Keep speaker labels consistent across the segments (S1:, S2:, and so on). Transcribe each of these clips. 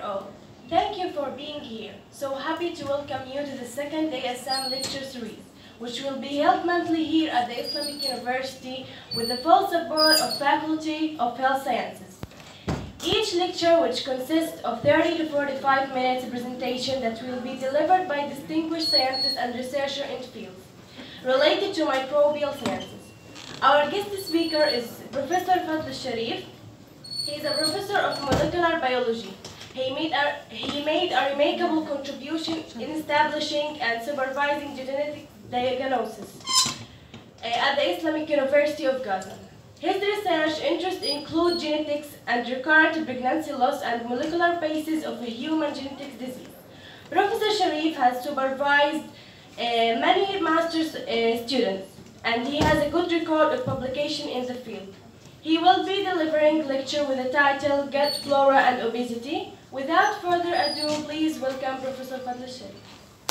S1: all. Thank you for being here. So happy to welcome you to the second ASM lecture series, which will be held monthly here at the Islamic University with the full support of Faculty of Health Sciences. Each lecture, which consists of 30 to 45 minutes presentation that will be delivered by distinguished scientists and researchers in fields related to microbial sciences. Our guest speaker is Professor Fadl Sharif. He is a professor of molecular biology. He made a remarkable contribution in establishing and supervising genetic diagnosis at the Islamic University of Gaza. His research interests include genetics and recurrent pregnancy loss and molecular basis of human genetic disease. Professor Sharif has supervised many master's students, and he has a good record of publication in the field. He will be delivering a lecture with the title Gut Flora and Obesity. Without further ado, please welcome Professor Fadl Sharif.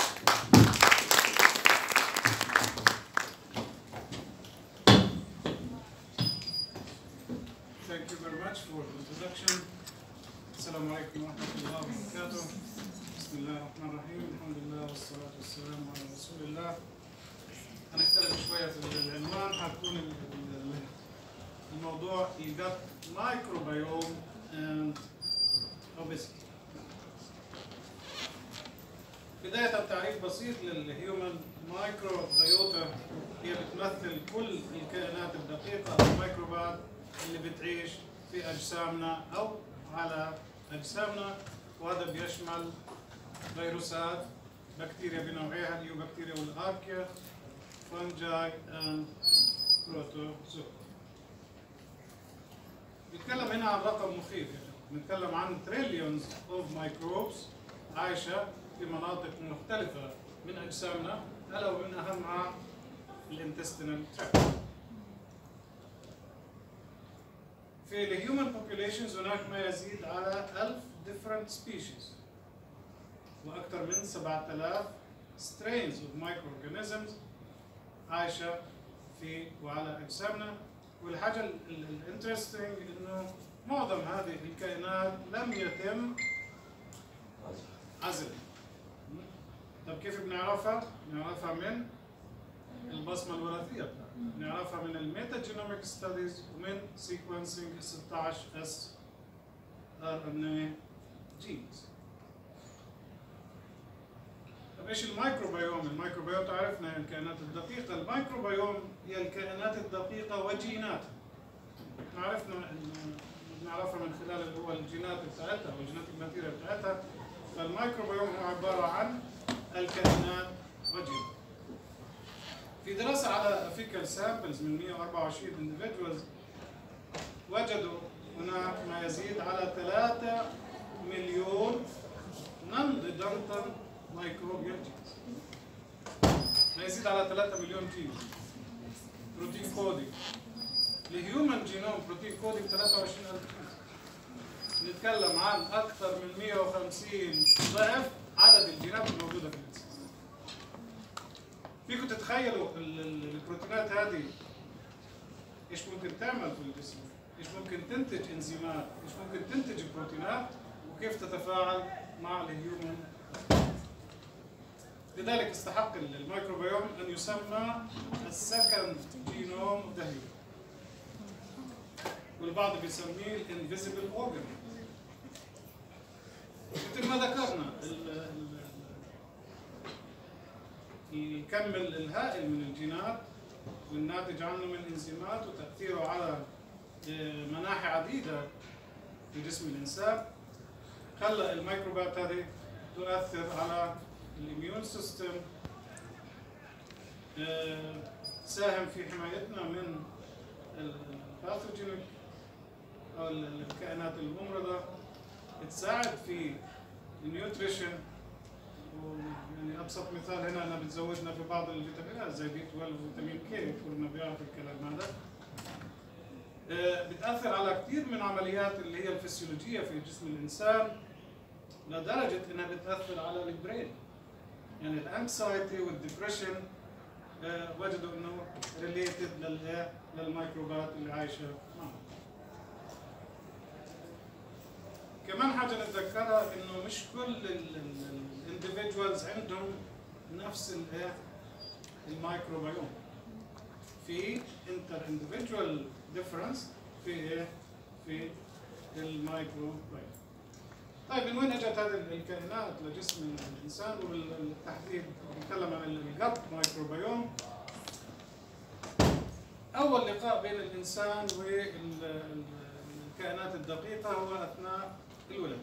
S2: Thank you very much for the introduction. Assalamu alaikum wa rahmatullahi wa barakatuh. Bismillah ar-Rahman ar-Rahim. Alhamdulillah wa salatu wa salam ala Rasulillah. هنختلف شوية في العنوان. حتكون الموضوع gut microbiome and obesity. بداية تعريف بسيط للهيومن مايكروبيوتا، هي بتمثل كل الكائنات الدقيقة أو الميكروبات اللي بتعيش في أجسامنا أو على أجسامنا، وهذا بيشمل فيروسات، بكتيريا بنوعيها اليوبكتيريا والآركيا، فانجاي and بروتوزوا. بنتكلم هنا عن رقم مخيف، بنتكلم عن trillions of microbes عايشة في مناطق مختلفة من أجسامنا، ألا ومن أهمها الانتستينال تراكت. في الهيومن populations هناك ما يزيد على 1000 different species وأكثر من 7000 strains of microorganisms عايشة في وعلى أجسامنا. والحاجة الانترستنج إنه معظم هذه الكائنات لم يتم عزلها. طب كيف بنعرفها؟ بنعرفها من البصمة الوراثية بتاعتها، بنعرفها من الميتاجينوميك ستاديز ومن سيكونسينج 16S RNA جينز. طب ايش الميكروبيوم؟ الميكروبيوم تعرفنا هي الكائنات الدقيقة، الميكروبيوم هي الكائنات الدقيقة وجيناتها. بنعرفها من خلال اللي هو الجينات بتاعتها والجيناتيك ماتيريال بتاعتها. فالميكروبيوم هو عبارة عن الكائنات وجيناتها. في دراسة على فيكال سامبلز من 124 individuals وجدوا هناك ما يزيد على 3 مليون non-redundant microbial genes. ما يزيد على 3 مليون جين. بروتين كودينج. الهيومن جينوم بروتين كودينج 23000 جين. نتكلم عن أكثر من 150 ضعف عدد الجينات الموجودة في الإنسان. فيكم تتخيلوا البروتينات هذه ايش ممكن تعمل في الجسم؟ ايش ممكن تنتج انزيمات؟ ايش ممكن تنتج بروتينات؟ وكيف تتفاعل مع الهيومن؟ لذلك استحق الميكروبيوم ان يسمى السكند جينوم ذا هيومن. والبعض بيسميه الانفيزبل اورجان. مثل ما ذكرنا الكم الهائل من الجينات والناتج عنه من الانزيمات وتأثيره على مناحي عديدة في جسم الإنسان خلى الميكروبات هذه تؤثر على الإميون سيستم، تساهم في حمايتنا من الباثوجينيك أو الكائنات الممرضة، تساعد في النيوتريشن. يعني ابسط مثال هنا انها بتزودنا في بعض الفيتامينات زي بي 12 وفيتامين كي، كلنا بيعرف الكلام هذا. بتاثر على كثير من عمليات اللي هي الفسيولوجيه في جسم الانسان لدرجه انها بتاثر على البرين. يعني الانكسايتي والديبريشن وجدوا انه ريليتد للميكروبات اللي عايشه معنا. كمان حاجه نتذكرها انه مش كل الانديفيدوالز عندهم نفس الميكروبيوم. في انتر انديفيدوال ديفرنس في ايه؟ في الميكروبيوم. طيب من وين اجت هذه الكائنات لجسم الانسان؟ وبالتحديد نتكلم عن الجت مايكروبيوم. اول لقاء بين الانسان والكائنات الدقيقه هو اثناء الولاده.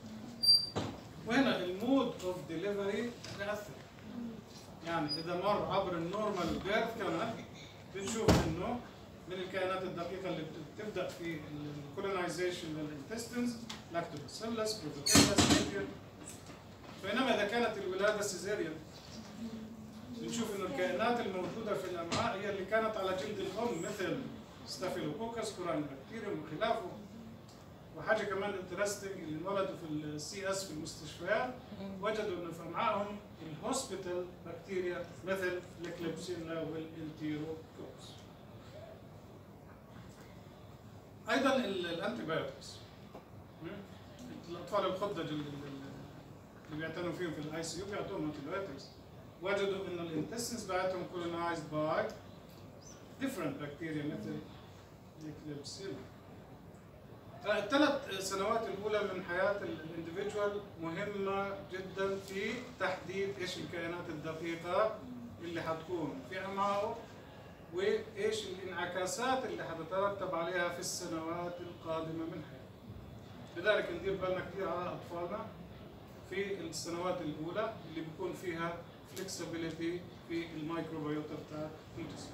S2: وهنا المود اوف ديليفري ياثر. يعني اذا مر عبر النورمال بيرث كانال بنشوف انه من الكائنات الدقيقه اللي بتبدا في الكولونايزيشن للانتستينز لاكتوباسيلس، بروتوكيلس، ميديان. بينما اذا كانت الولاده سيزيريان بنشوف انه الكائنات الموجوده في الامعاء هي اللي كانت على جلد الام مثل ستافيلوكوكس، كوراني بكتيريوم وخلافه. وحاجه كمان انترستنج اللي انولدوا في السي اس في المستشفيات وجدوا انه في امعائهم الهوسبيتال بكتيريا مثل الكليبسيلا والانتيروكوكس. ايضا الانتيبيوتكس. الاطفال الخضج اللي بيعتنوا فيهم في الاي سي يو بيعطوهم انتيبيوتكس. وجدوا انه الانتستينز بتاعتهم colonized by different bacteria مثل الكليبسيلا. الثلاث سنوات الاولى من حياه الانديفيدوال مهمه جدا في تحديد ايش الكائنات الدقيقه اللي حتكون في امعائه وايش الانعكاسات اللي حتترتب عليها في السنوات القادمه من حياته. لذلك ندير بالنا كثير على اطفالنا في السنوات الاولى اللي بيكون فيها فلكسبيليتي في الميكروبيوتا بتاع الجسم.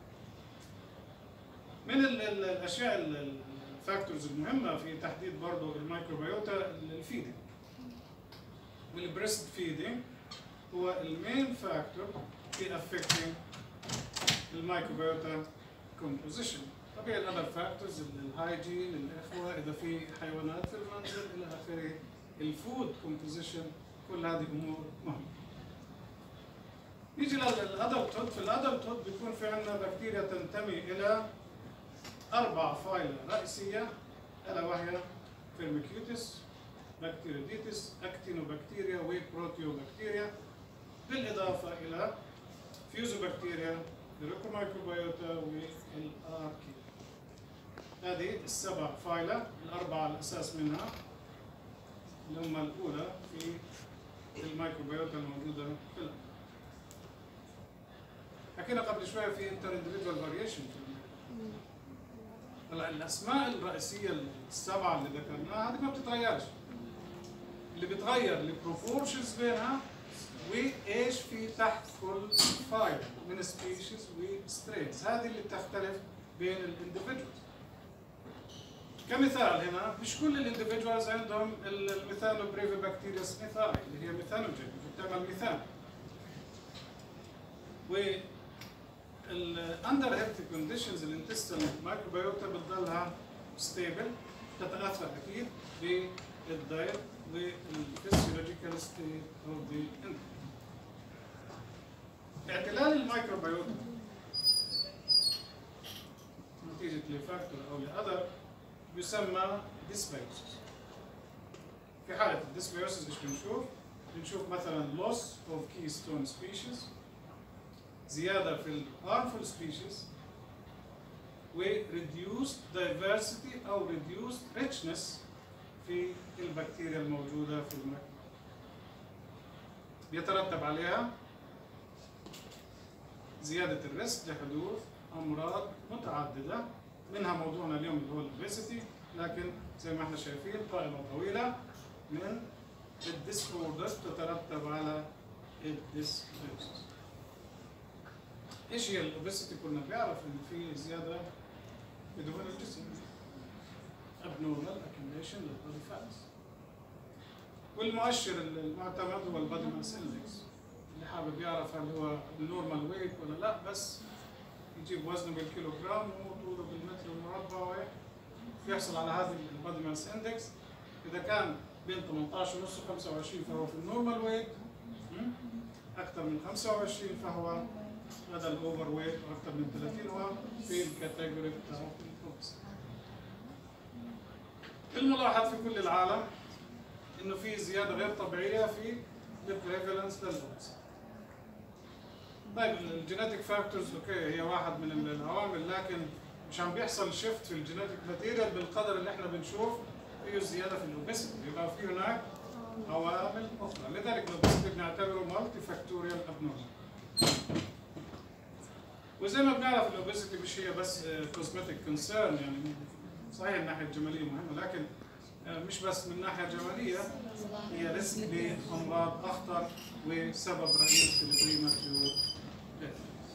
S2: من الاشياء الفاكتورز المهمه في تحديد برضه الميكروبيوتا الفيدنج. والبريست فيدنج هو المين فاكتور في افكتنج الميكروبيوتا كومبوزيشن. طبيعي الاذر فاكتورز الهايجين، الاخوه، اذا في حيوانات في المنزل الى اخره، الفود كومبوزيشن، كل هذه امور مهمه. نيجي للادلتود. في الادلتود بيكون في عندنا بكتيريا تنتمي الى 4 فايلة رئيسية، الا وهي فيرميكيوتس، بكتيريوديتس، اكتينوبكتيريا وبروتيوبكتيريا، بالاضافه الى فيوزوبكتيريا، الريكوميكروبيوتا والاركيا. هذه ال7 فايلة، الاربعه الاساس منها اللي هم الاولى في الميكروبيوتا الموجوده في الأرض. حكينا قبل شويه في انتر انديفيدوال فاريشن. هلا الاسماء الرئيسيه ال7 اللي ذكرناها هذه ما بتتغيرش. اللي بيتغير البروبورشنز بينها وايش في تحت كل فايل من سبيشيز وسترينز، هذه اللي بتختلف بين الانديفيدوالز. كمثال هنا مش كل الانديفيدوالز عندهم الميثانوبريفيبكتيريس ميثاي اللي هي ميثانوجين بتعمل ميثان. و الاندر هيلثي كونديشنز الانتستينال مايكروبيوتا بتضلها ستيبل، تتاثر اكيد بالدايت والفسيولوجيكال ستيت اوف ذا اندوكراين. اعتلال الميكروبيوتا نتيجه لفاكتور او لاذر يسمى ديسبيوسيس. في حاله الديسبيوسيس ايش بنشوف؟ بنشوف مثلا loss of keystone species، زيادة في harmful species، و reduced diversity أو reduced richness في البكتيريا الموجودة في الميكروبيوم. بيترتب عليها زيادة الريسك لحدوث أمراض متعددة، منها موضوعنا اليوم اللي هو الأوبيسيتي، لكن زي ما احنا شايفين قائمة طويلة من الديسوردرز تترتب على الديسبيوسيس. ايش هي الاوبيسيتي؟ كنا بنعرف ان في زياده في دهون الجسم، abnormal accumulation للبودي فاتس. والمؤشر المعتمد هو البادي ماس اندكس، اللي حابب يعرف هل هو النورمال ويت ولا لا، بس يجيب وزنه بالكيلوغرام وطوله بالمتر المربع ويحصل على هذا البادي ماس اندكس. اذا كان بين 18 ونص و 25 فهو في النورمال ويت، اكثر من 25 فهو هذا الاوفر ويت، واكثر من 30 هو في الكاتيجوري بتاع الأوبس. الملاحظ في كل العالم انه في زياده غير طبيعيه في البريفالنس للأوبيسيتي. طيب الجينيتك فاكتورز اوكي هي واحد من العوامل، لكن مش عم بيحصل شيفت في الجينيتك ماتيريال بالقدر اللي احنا بنشوف فيه زياده في الاوبيسيتي، يبقى في هناك عوامل اخرى، لذلك الاوبيسيتي بنعتبره مالتي فاكتوريال ابنورمال. وزي ما بنعرف الاوبيسيتي مش هي بس كوزمتيك كونسيرن، يعني صحيح الناحيه الجماليه مهمه، لكن مش بس من ناحيه جماليه، هي ريسك لامراض اخطر وسبب رئيس في البريماتيور ديث.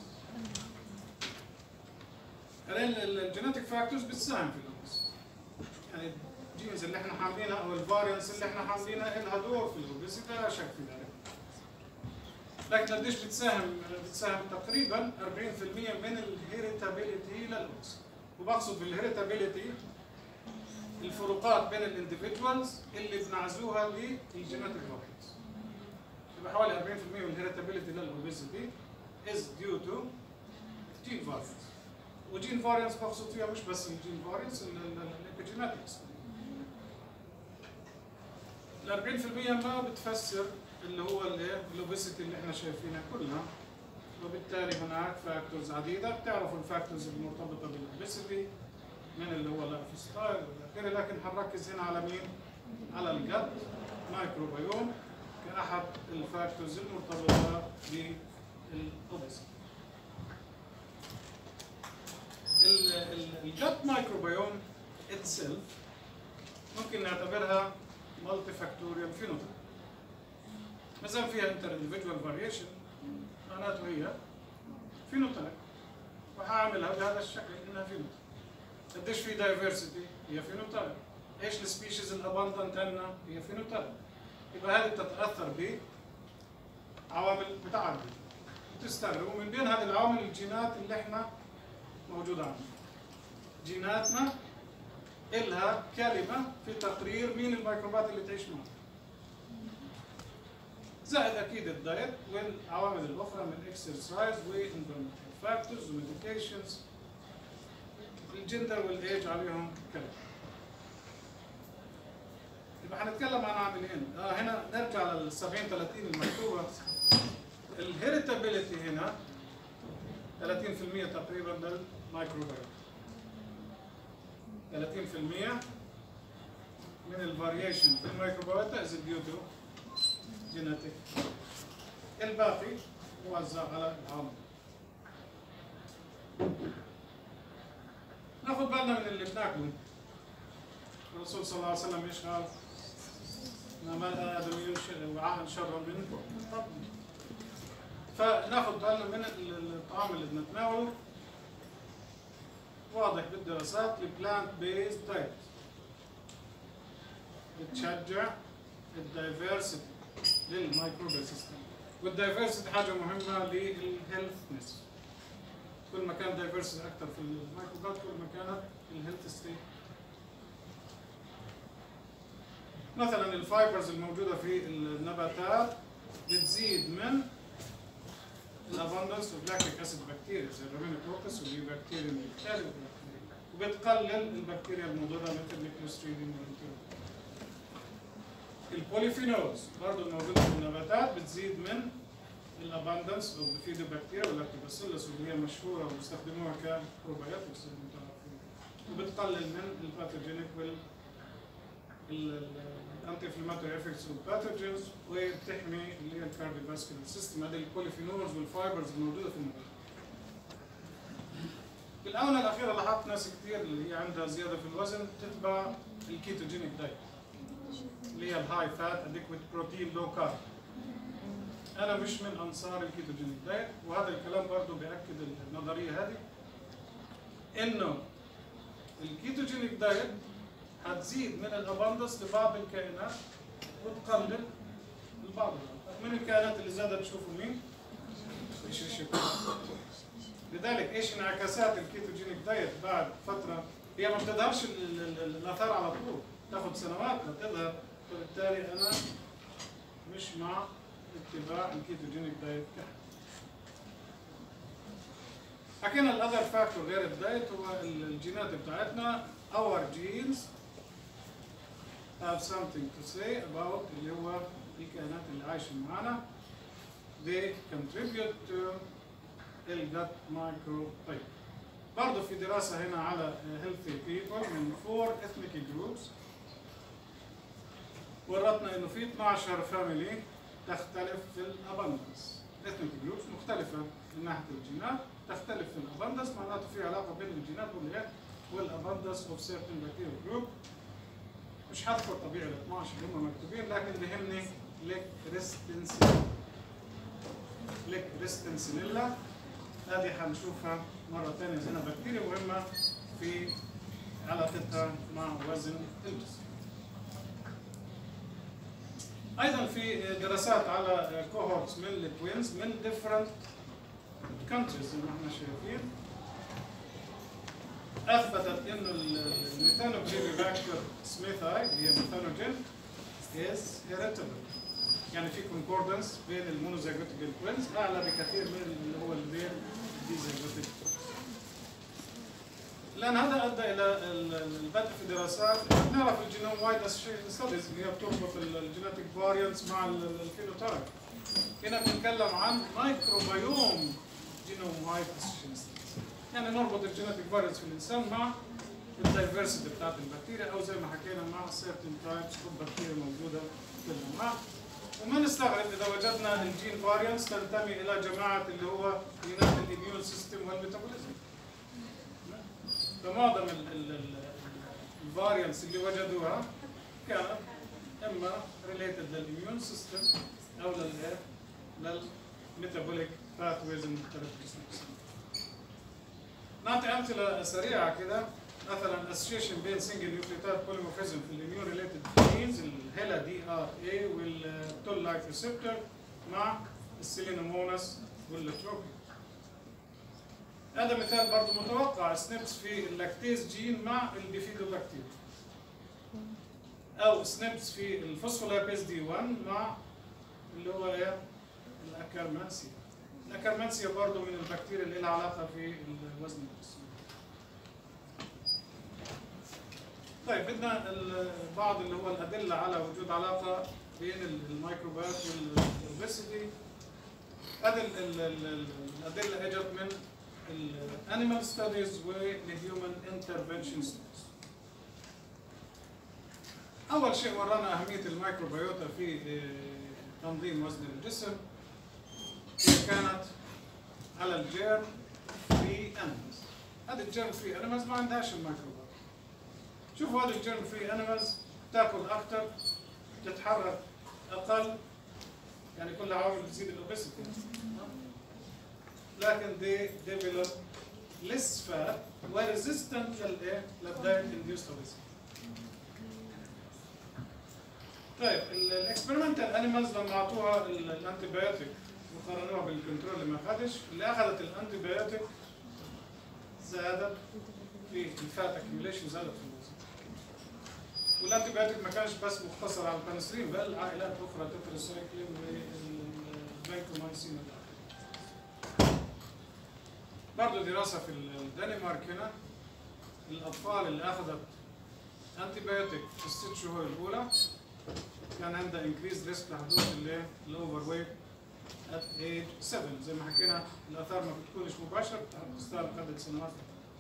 S2: الجينيتك فاكتورز بتساهم في الاوبيسيتي، يعني الجينز اللي احنا حاملينها او الفاريانس اللي احنا حاملينها لها دور في الاوبيسيتي لا شك في ذلك. لكن قديش بتساهم تقريبا 40% من الهيريتابيليتي للاوبيسيتي. وبقصد بالهيريتابيليتي الفروقات بين الانديفيدوالز اللي بنعزوها للجينيتك فاريانس. يبقى حوالي 40% من الهيريتابيليتي للاوبيسيتي is due to gene variance. وجين فاريانس بقصد فيها مش بس الجين فاريانس، الابيجينetics. ال 40% ما بتفسر اللي هو الاوبيسيتي اللي احنا شايفينها كلها، وبالتالي هناك فاكتورز عديده. بتعرفوا الفاكتورز المرتبطه بالاوبيسيتي من اللي هو اللايف ستايل والى اخره، لكن هنركز هنا على مين؟ على الجت مايكروبيوم كاحد الفاكتورز المرتبطه بالاوبيسيتي. الجت مايكروبيوم اتسيلف ممكن نعتبرها مالتي فاكتوريال فينوتايب. مثلا فيها انتر انديفيدوال فاريشن، معناته هي فينوتايب، وهعملها بهذا الشكل انها فينوتايب. قديش في دايفرسيتي؟ هي فينوتايب. ايش السبيشيز الاباندنت عندنا؟ هي فينوتايب. يبقى هذه بتتاثر بعوامل متعدده بتستمر، ومن بين هذه العوامل الجينات اللي احنا موجوده عندنا. جيناتنا إلها كلمة في تقرير مين الميكروبات اللي تعيش معنا. زائد أكيد الدايت والعوامل الأخرى من اكسرسايز وانفيرمنتال فاكتورز وميديكيشنز. الجندر والإيج عليهم كلمة. يبقى هنتكلم عن عاملين. هنا نرجع لل 70-30 المكتوبة. الهيريتابيليتي هنا 30% تقريبا للميكروبيوم. 30% من الفاريشن في الميكروبيوتا از ديو تو جينيتيك. الباقي موزع على العوامل. ناخذ بالنا من اللي بناكله. الرسول صلى الله عليه وسلم ايش قال؟ ما ادم وعاء شر منه. فناخذ بالنا من الطعام اللي بنتناوله. واضح بالدراسات البلانت بيز دايت بتشجع الدايفرسيتي للميكروبيال سيستم، والدايفرسيتي حاجه مهمه للهيلثنس. كل ما كان دايفرسيتي اكثر في الميكروبات كل ما كانت الهيلث ستيت. مثلا الفايبرز الموجوده في النباتات بتزيد من الاباندنس اوف لاكتيك اسيد بكتيريا زي الرامينوكوكس واليوبكتيريا بالتالي، وبتقلل البكتيريا المضره مثل الكلوستريديوم والانتيروبيوم. البوليفينولز برضه الموجوده في النباتات بتزيد من الاباندنس اوف بيفيدوبكتيريا واللاكتوباسيلس واللي هي مشهوره وبيستخدموها كبروبايوتكس زي ما تعرفين، وبتقلل من الباثوجينيك الانتي انفلاماتوري افكتس والباثوجينز، وبتحمي اللي هي الكارديوفاسكولار سيستم. هذه البوليفينولز والفايبرز الموجوده في النبات. في الاونه الاخيره لاحظت ناس كثير اللي هي عندها زياده في الوزن تتبع الكيتوجينيك دايت اللي هي الهاي فات اديكويت بروتين لو كارب. انا مش من انصار الكيتوجينيك دايت، وهذا الكلام برضه بياكد النظريه هذه انه الكيتوجينيك دايت هتزيد من الاباندس لبعض الكائنات وتقلل البعض من الكائنات اللي زادت. تشوفوا مين؟ ايش الشكل. لذلك ايش انعكاسات الكيتوجينيك دايت بعد فتره؟ هي ما بتظهرش الاثار على طول، تاخذ سنوات لتظهر، فبالتالي انا مش مع اتباع الكيتوجينيك دايت كحل. حكينا الاذر فاكتور غير الدايت هو الجينات بتاعتنا. اور جينز have something to say about اللي هو الكائنات اللي عايشة معانا. They contribute to الgut microbiome. برضه في دراسة هنا على healthy people من 4 ethnic groups ورتنا انه في 12 فاميلي تختلف في الابندنس. ethnic groups مختلفة من ناحية الجينات، تختلف في الابندنس، معناته في علاقة بين الجينات والابندنس of certain bacterial group. مش هذكر طبيعي ال 12 اللي هم مكتوبين، لكن بيهمني ليك ريستنسينيلا. هذه حنشوفها مرة ثانية هنا بكتيريا مهمة في علاقتها مع وزن الجسم. أيضا في دراسات على cohorts من التوينز من different countries زي ما احنا شايفين، أثبتت إنه الميثانوبريباكتر سميثاي اللي هي ميثانوجين is heritable. يعني في concordance بين المونوزيجوتيك التوينز أعلى بكثير من اللي هو اللي بين الديزيجوتيك. لأن هذا أدى إلى البدء في دراسات نعرف الجينوم وايد ستاديز اللي هي بتربط الجينيتيك فاريانتس مع الفينوتايب. هنا بنتكلم عن مايكروبيوم جينوم وايد ستاديز، يعني نربط الجينيتيك فاريانتس في الإنسان مع الدايفرسيتي بتاعت البكتيريا، أو زي ما حكينا مع سيرتين تايبس اوف بكتيريا موجودة في الجماعة. وما نستغرب إذا وجدنا الجين فاريانتس تنتمي إلى جماعة اللي هو جينات الإميون سيستم والميتابوليزم. فمعظم الفاريانتس اللي وجدوها كانت اما ريليتد للاميون سيستم او للميتابوليك باثويز كاركترستكس. نعطي امثله سريعه كده، مثلا اسوشيشن بين سنجل نيوكليوتايد بوليمورفيزم في الاميون ريليتد جينز الهيلا دي ار اي والتول لايك ريسبتور مع السيلينوموناس والتروبين. هذا مثال برضه متوقع، سنيبس في اللاكتيز جين مع البيفيدوبكتيريا، او سنيبس في الفوسفولايبيز دي 1 مع اللي هو ايه الاكرمانسيا. الاكرمانسيا برضه من البكتيريا اللي لها علاقه في الوزن الجسمي. طيب بدنا بعض اللي هو الادله على وجود علاقه بين الميكروبات والاوبيسيتي. هذه الادله اجت من الانيمال ستاديز والهيومن انترفنشن ستاديز. اول شيء ورانا اهميه الميكروبيوتا في تنظيم وزن الجسم. هي كانت على الجيرم فري انيمالز. هذه الجيرم فري انيمالز ما عندهاش الميكروبات. شوفوا هذه الجيرم فري انيمالز تاكل اكثر، تتحرك اقل، يعني كل عوامل بتزيد الاوبيسيتي. لكن they develop less fat وresistant للdiet induced obesity. طيب الاكسبيرمنتال انيمالز لما اعطوها الانتيبيوتيك وقارنوها بالكنترول اللي ما اخذش، اللي اخذت الانتيبيوتيك زادت في الفات اكيوميليشن، زادت في الوزن. والانتيبيوتيك ما كانش بس مقتصر على البنسلين، بل عائلات اخرى تتراسايكلين والفانكومايسين. برضه دراسة في الدنمارك هنا، الأطفال اللي أخذت أنتيبيوتيك في ال6 شهور الأولى كان عندها increased risk لحدوث الأوفر ويت at age 7. زي ما حكينا الآثار ما بتكونش مباشرة، بتستغرق عدة سنوات.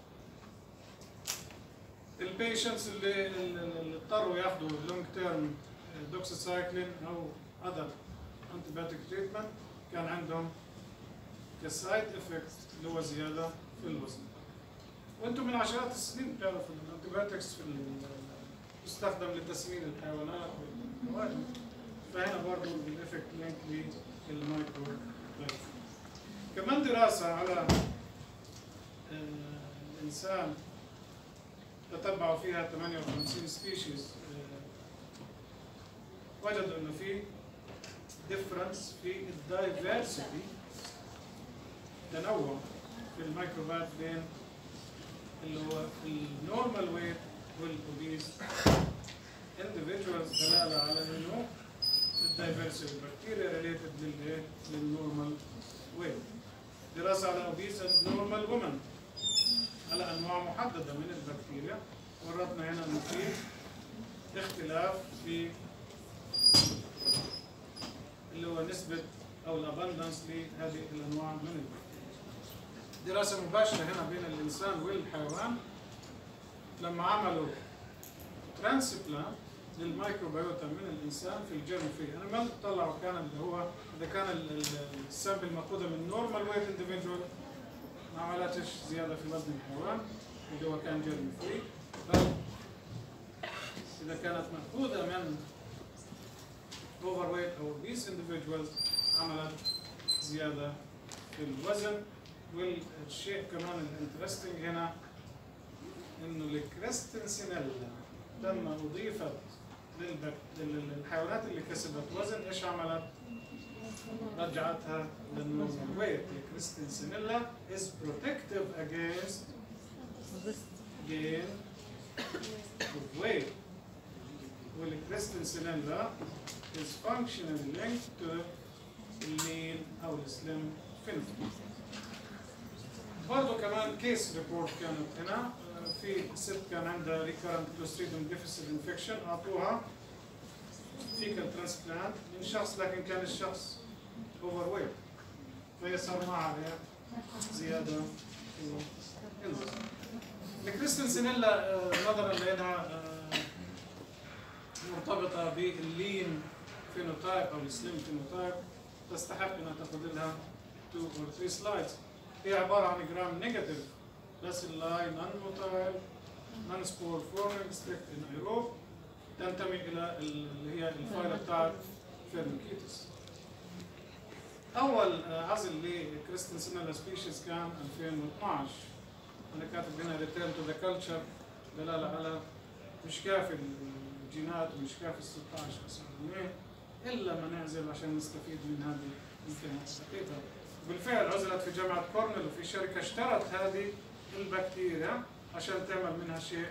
S2: البيشنتس اللي اضطروا ياخذوا لونج تيرم دوكسيسايكلين أو other antibiotic treatment كان عندهم كسايد افكت اللي هو زياده في الوزن. وانتم من عشرات السنين بتعرفوا الانتيبيوتكس تستخدم لتسمين الحيوانات والحوادث، فهنا برضه الافكت لينك للمايكرو. كمان دراسه على الانسان تتبعوا فيها 58 سبيشيز، وجدوا انه في ديفرنس في الدايفرسيتي، تنوع في الميكروبات بين اللي هو النورمال ويت والاوبيز individuals، دلاله على انه الدايفرسيتي البكتيريا ريليتد للنورمال ويت. دراسه على اوبيز نورمال وومن على انواع محدده من البكتيريا، ورتنا هنا انه في اختلاف في اللي هو نسبة أو الابندنس لهذه الأنواع من البكتيريا. دراسة مباشرة هنا بين الإنسان والحيوان لما عملوا ترانسبلانت للمايكروبيوتا من الإنسان في الجيرم فري أنيمال، طلعوا كان اللي هو إذا كان السامبل مأخوذة من نورمال ويت اندفيدوال ما عملتش زيادة في وزن الحيوان اللي هو كان جيرم فري، بل إذا كانت مأخوذة من overweight أو obese individuals عملت زيادة في الوزن. والشيء كمان الانترستنج هنا إنه الكريستنسينيلا لما أضيفت للحيوانات اللي كسبت وزن إيش عملت؟ رجعتها للنورمال ويت. الكريستنسينيلا is protective against gain of weight. والكريستنسينيلا is functionally linked to lean أو السليم phenotype. برضه كمان كيس ريبورت كانت هنا في ست كان عندها recurrent clostridium difficile infection، أعطوها fecal transplant من شخص لكن كان الشخص overweight، فهي صار معها زيادة في الوزن. الكريستنسينيلا نظرا لأنها مرتبطة باللين فينوتايب أو السليم فينوتايب تستحق أنها تاخذ لها 2 or 3 سلايدز. هي عبارة عن جرام نيجاتيف باسيلاي نون موتايل نون سبور فورمينج ستريكت انايروب، تنتمي إلى اللي هي الفايلة بتاعت فيرميكيتس. أول عزل لكريستنسينيلا سبيشيز كان 2012. أنا كاتب هنا ريتيرن تو ذا كلتشر دلالة على مش كافي الجينات ومش كافي ال 16 اسمه إلا ما نعزل عشان نستفيد من هذه الامكانيات الدقيقة. بالفعل عزلت في جامعة كورنيل وفي شركة اشترت هذه البكتيريا عشان تعمل منها شيء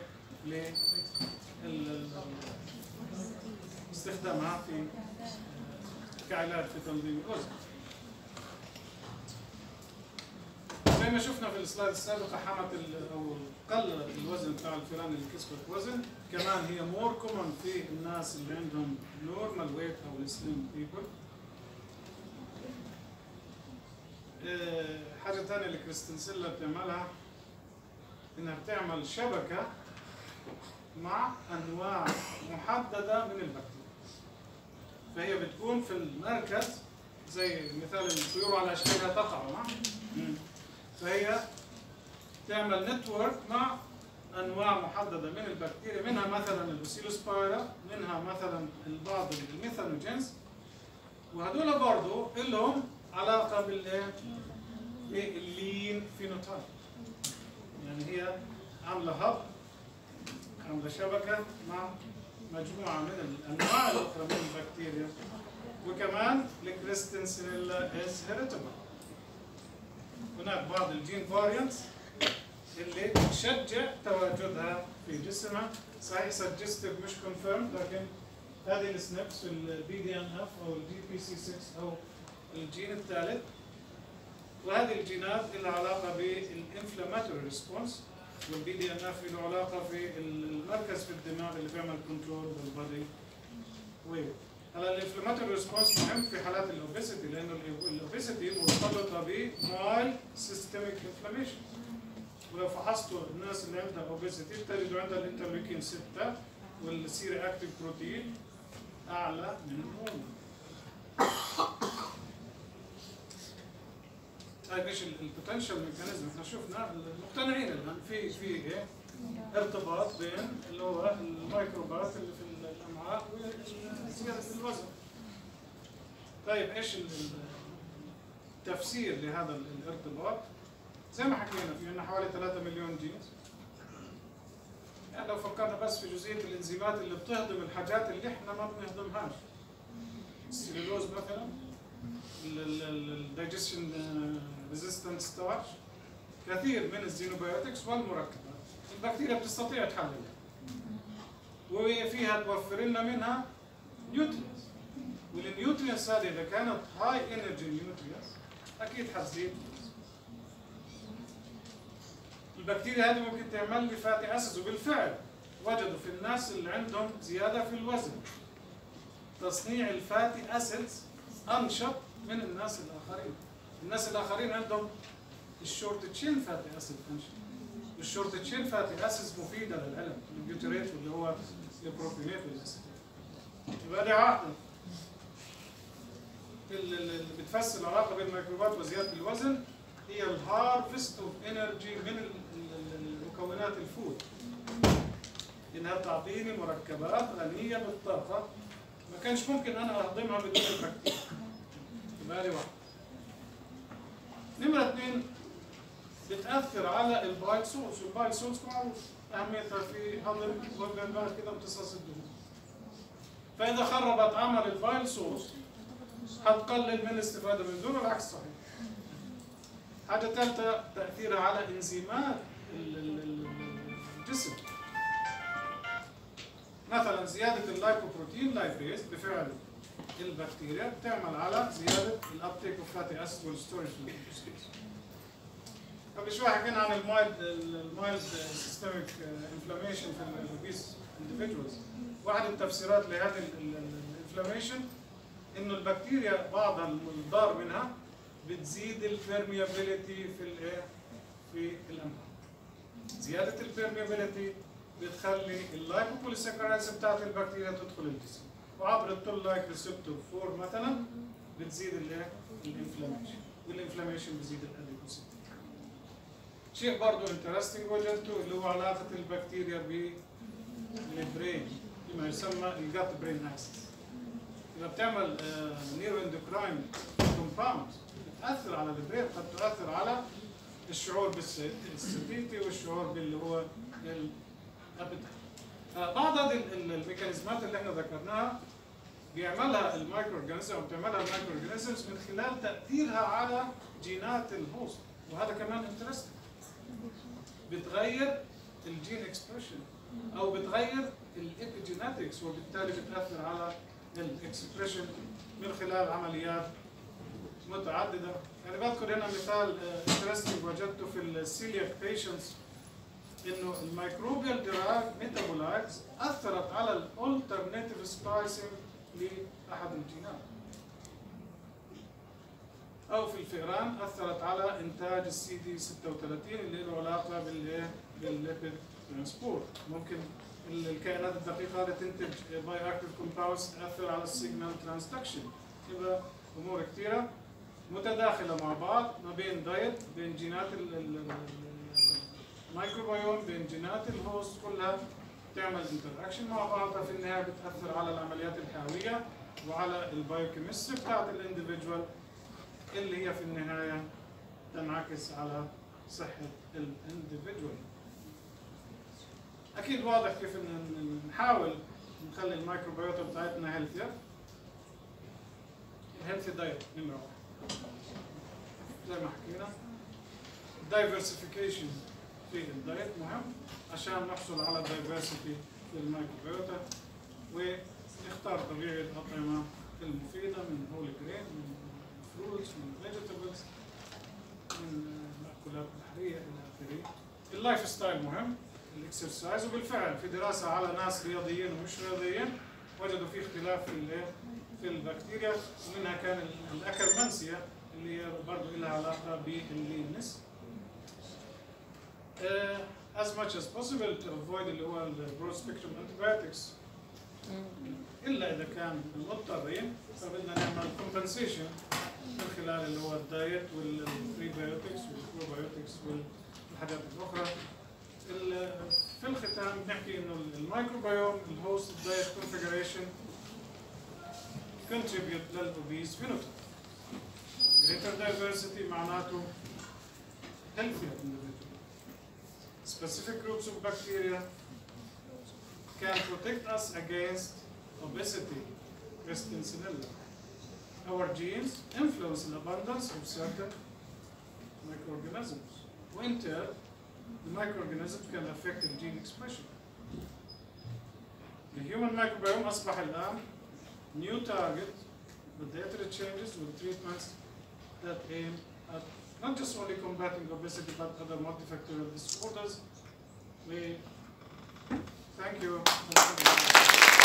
S2: لاستخدامها في كعلاج في تنظيم الوزن. زي ما شفنا في السلايد السابقة حمت أو قللت الوزن بتاع الفئران اللي كسبت وزن، كمان هي مور كومن في الناس اللي عندهم نورمال ويت أو السليم بيبل. حاجة ثانية اللي كريستنسيلا بتعملها إنها بتعمل شبكة مع أنواع محددة من البكتيريا، فهي بتكون في المركز زي مثال الطيور على أشكالها تقع، فهي تعمل نتورك مع أنواع محددة من البكتيريا، منها مثلا الباسيلوسبايرا، منها مثلا بعض الميثانوجينز، وهدول برضه لهم علاقة باللين فينوتايب. يعني هي عاملة هب، عاملة شبكة مع مجموعة من الأنواع الأخرى من البكتيريا. وكمان الكريستنسينيلا is heritable. هناك بعض الجين فاريانتس اللي تشجع تواجدها في جسمها، صحيح سجستيف مش كونفيرم، لكن هذه السنبس في البي دي ان اف او الجي بي سي 6 او الجين الثالث، وهذه الجينات لها علاقه بالانفلاماتوري ريسبونس، والبي دي ان اف له علاقه في المركز في الدماغ اللي بيعمل كنترول بالبادي ويت. هلا الانفلاماتوري ريسبونس مهم في حالات الاوبيسيتي، لانه الاوبيسيتي مرتبطه بمايل سيستميك انفلاميشن، ولو فحصتوا الناس اللي عندها اوبيسيتي بتجدوا عندها الانترليوكين 6 والسيري اكتيف بروتين اعلى من النورمال. طيب ايش البوتنشال ميكانيزم؟ احنا شفنا مقتنعين الان في ايه؟ ارتباط بين اللي هو الميكروبات اللي في الامعاء وزياده الوزن. طيب ايش التفسير لهذا الارتباط؟ زي ما حكينا في عندنا حوالي 3 مليون جينز. يعني لو فكرنا بس في جزئيه الانزيمات اللي بتهضم الحاجات اللي احنا ما بنهضمهاش، السيلولوز مثلا، الدايجيشن ريزيستنت ستارش، كثير من الزينوبيوتكس والمركبات البكتيريا بتستطيع تحللها، وفيها توفر لنا منها نيوترينز، والنيوترينز هذه اذا كانت هاي انرجي نيوترينز اكيد حتزيد. البكتيريا هذه ممكن تعمل لي فاتي اسيدز، وبالفعل وجدوا في الناس اللي عندهم زيادة في الوزن تصنيع الفاتي أسيدز أنشط من الناس الآخرين. الناس الآخرين عندهم الشورت تشين فاتي أسيد أنشط. الشورت تشين فاتي أسيدز مفيدة للعلم، البيوتريت واللي هو البروبينات والأسيد. يبقى دي واحدة اللي بتفسر العلاقة بين الميكروبات وزيادة الوزن هي الهارفست اوف انرجي من المكونات الفود. انها تعطيني مركبات غنيه بالطاقه ما كانش ممكن انا اهضمها بدون البكتيريا. يبقى لي واحد. نمره اثنين بتاثر على البايل سولز، والبايل سولز معروف اهميتها في هضم وبعد كده امتصاص الدهون. فاذا خربت عمل البايل سولز هتقلل من الاستفاده من دون، والعكس صحيح. حاجه ثالثه تاثيرها على انزيمات الجسم. مثلا زياده اللايبوبروتين لايبيز بفعل البكتيريا بتعمل على زياده الابتيك اوف فاتي اسيد والستورج في الجسم. قبل شوي حكينا عن المايلد سيستميك انفلاميشن في الاوبيس اندفيدوالز. واحد التفسيرات لهذه الانفلاميشن انه البكتيريا بعضها الضار منها بتزيد البيرميابيليتي في الامعاء. زياده البيرميابيليتي بتخلي اللايبوبوليساكرايدز بتاعت البكتيريا تدخل الجسم، وعبر التول لايك ريسبتور 4 مثلا بتزيد الانفلاميشن، والانفلاميشن بتزيد الاديبوسيتي. شيء برضه انترستنج وجدته اللي هو علاقه البكتيريا بالبرين بما يسمى الجات برين اكسس. اذا بتعمل نيرو اندوكراين كومباوندز بتاثر على البرين، قد تؤثر على الشعور بالساتيتي والشعور باللي هو بعض هذه الميكانيزمات اللي احنا ذكرناها بيعملها المايكرو اورجانيزم او بتعملها المايكرو اورجانيزمز من خلال تاثيرها على جينات الهوست، وهذا كمان انترستنج. بتغير الجين اكسبريشن او بتغير الابيجينetics، وبالتالي بتاثر على الاكسبريشن من خلال عمليات متعدده. يعني بذكر هنا مثال انترستنج وجدته في السيلياك بيشنتس انه الميكروبيال ديرايف ميتابولايتس اثرت على الالترناتيف سبلايسنج لاحد الجينات. او في الفئران اثرت على انتاج السي دي 36 اللي له علاقه بالليبيد ترانسبورت. ممكن الكائنات الدقيقه هذه تنتج باي اكتيف كومباوندز تاثر على السيجنال ترانسدكشن. يبقى امور كثيره متداخله مع بعض ما بين دايت، بين جينات الميكروبيوم، بين جينات الهوست، كلها تعمل انتراكشن مع بعضها. في النهايه بتاثر على العمليات الحيويه وعلى البايوكيمستري بتاعت الانديفيدوال اللي هي في النهايه تنعكس على صحه الانديفيدوال. اكيد واضح كيف نحاول نخلي الميكروبيوتا بتاعتنا هيلثير. الهيلثي دايت نمره واحد زي ما حكينا. دايفرسيفيكيشن في الدايت مهم عشان نحصل على دايفرسيتي في الميكروبيوتا، ونختار طبيعه الاطعمه المفيده من هول جرين، من فروتس، من فيجيتابلز، من المأكولات البحريه الى اخره. اللايف ستايل مهم، الاكسرسايز. وبالفعل في دراسه على ناس رياضيين ومش رياضيين وجدوا في اختلاف في البكتيريا، ومنها كان الاكرمانسيا اللي هي برضه لها علاقه باللينس. As much as possible to avoid اللي هو البرود سبيكتروم antibiotics، الا اذا كان مضطرين فبدنا نعمل compensation من خلال اللي هو الدايت والبريبيوتكس والبروبيوتكس والحاجات الاخرى. في الختام بنحكي انه الميكروبيوم الهوست دايت كونفيجريشن contribute للobese phenotype. Greater diversity معناته healthier individual. Specific groups of bacteria can protect us against obesity, Kristinella. Our genes influence the abundance of certain microorganisms. In turn, the microorganisms can affect the gene expression. The human microbiome أصبح الآن new target with dietary changes with treatments that aim at not just only combating obesity but other multifactorial disorders. Thank you.